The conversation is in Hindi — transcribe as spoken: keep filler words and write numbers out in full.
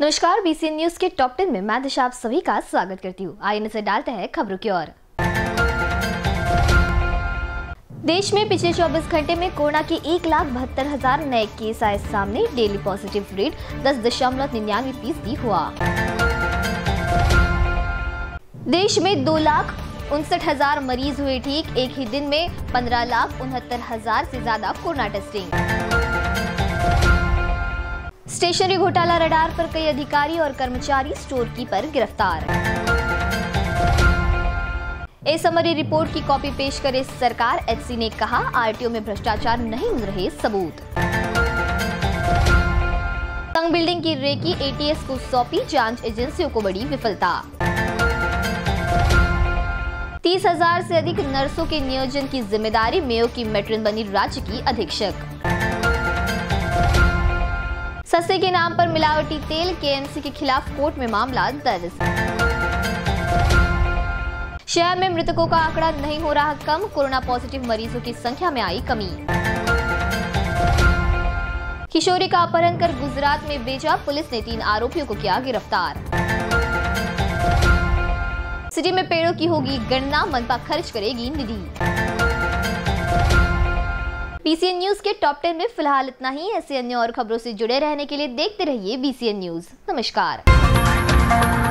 नमस्कार, बीसीएन न्यूज के टॉप टेन में मैं दिशा आप सभी का स्वागत करती हूँ। आइए नजर डालते हैं खबरों की ओर। देश में पिछले चौबीस घंटे में कोरोना के एक लाख बहत्तर हजार नए केस आए सामने। डेली पॉजिटिव रेट दस दशमलव निन्यानवे फीसदी हुआ। देश में दो लाख उनसठ हजार मरीज हुए ठीक। एक ही दिन में पंद्रह लाख उनहत्तर हजार से ज्यादा कोरोना टेस्टिंग। स्टेशनरी घोटाला रडार पर कई अधिकारी और कर्मचारी स्टोर कीपर गिरफ्तार। ए समरी रिपोर्ट की कॉपी पेश करे सरकार। एचसी ने कहा आरटीओ में भ्रष्टाचार नहीं मिल रहे सबूत। तंग बिल्डिंग की रेकी एटीएस को सौंपी, जांच एजेंसियों को बड़ी विफलता। तीस हजार से अधिक नर्सों के नियोजन की जिम्मेदारी। मेयो की मैट्रिन बनी राज्य की अधीक्षक। सस्ते के नाम पर मिलावटी तेल। केएमसी के खिलाफ कोर्ट में मामला दर्ज। शहर में मृतकों का आंकड़ा नहीं हो रहा कम। कोरोना पॉजिटिव मरीजों की संख्या में आई कमी। किशोरी का अपहरण कर गुजरात में बेचा। पुलिस ने तीन आरोपियों को किया गिरफ्तार। सिटी में पेड़ों की होगी गणना, मनपा खर्च करेगी निधि। बीसीएन न्यूज के टॉप टेन में फिलहाल इतना ही। ऐसे अन्य और खबरों से जुड़े रहने के लिए देखते रहिए बीसीएन न्यूज। नमस्कार।